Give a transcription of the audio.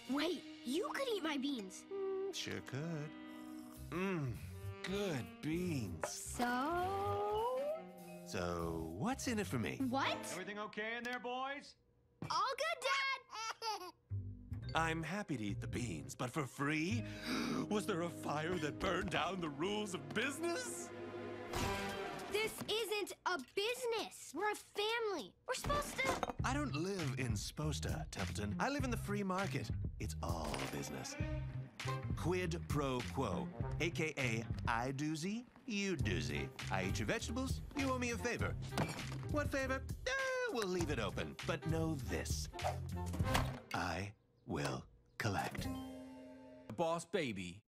Wait, you could eat my beans. Sure could. Good beans. So, what's in it for me? What? Everything okay in there, boys? All good, Dad! I'm happy to eat the beans, but for free? Was there a fire that burned down the rules of business? This isn't a business. We're a family. We're supposed to... I don't live in Sposta, Templeton. I live in the free market. It's all business. Quid pro quo, a.k.a. I doozy, you doozy. I eat your vegetables, you owe me a favor. What favor? We'll leave it open. But know this. I will collect. Boss baby.